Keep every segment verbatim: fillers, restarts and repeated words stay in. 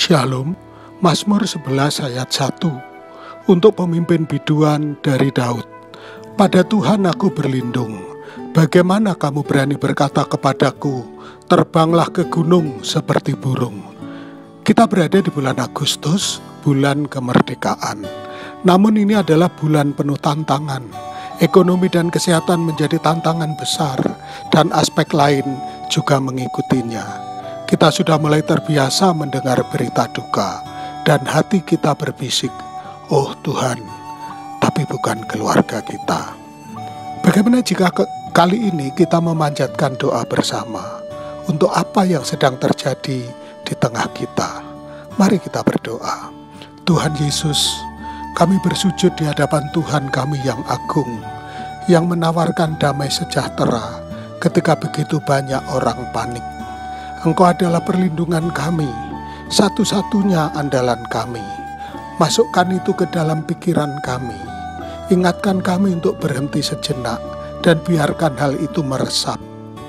Shalom, Mazmur sebelas ayat satu. Untuk pemimpin biduan dari Daud. Pada Tuhan aku berlindung. Bagaimana kamu berani berkata kepadaku, terbanglah ke gunung seperti burung. Kita berada di bulan Agustus, bulan kemerdekaan. Namun ini adalah bulan penuh tantangan. Ekonomi dan kesehatan menjadi tantangan besar, dan aspek lain juga mengikutinya. Kita sudah mulai terbiasa mendengar berita duka, dan hati kita berbisik, oh Tuhan, tapi bukan keluarga kita. Bagaimana jika ke- kali ini kita memanjatkan doa bersama untuk apa yang sedang terjadi di tengah kita? Mari kita berdoa. Tuhan Yesus, kami bersujud di hadapan Tuhan kami yang agung, yang menawarkan damai sejahtera ketika begitu banyak orang panik. Engkau adalah perlindungan kami, satu-satunya andalan kami. Masukkan itu ke dalam pikiran kami. Ingatkan kami untuk berhenti sejenak dan biarkan hal itu meresap.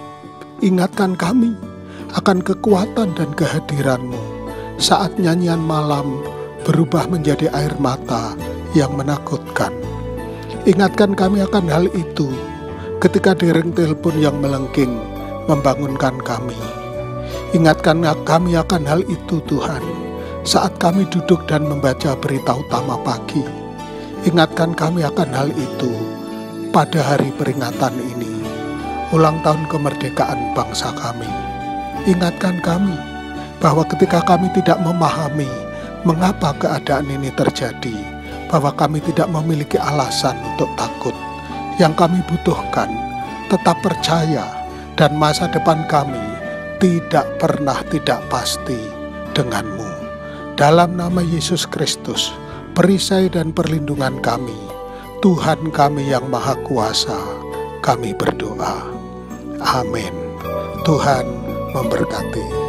Ingatkan kami akan kekuatan dan kehadiran-Mu saat nyanyian malam berubah menjadi air mata yang menakutkan. Ingatkan kami akan hal itu ketika dering telepon yang melengking membangunkan kami. Ingatkan kami akan hal itu Tuhan, saat kami duduk dan membaca berita utama pagi. Ingatkan kami akan hal itu pada hari peringatan ini, ulang tahun kemerdekaan bangsa kami. Ingatkan kami bahwa ketika kami tidak memahami mengapa keadaan ini terjadi, bahwa kami tidak memiliki alasan untuk takut. Yang kami butuhkan tetap percaya, dan masa depan kami tidak pernah tidak pasti dengan-Mu. Dalam nama Yesus Kristus, perisai dan perlindungan kami, Tuhan kami yang Maha Kuasa, kami berdoa. Amin. Tuhan memberkati.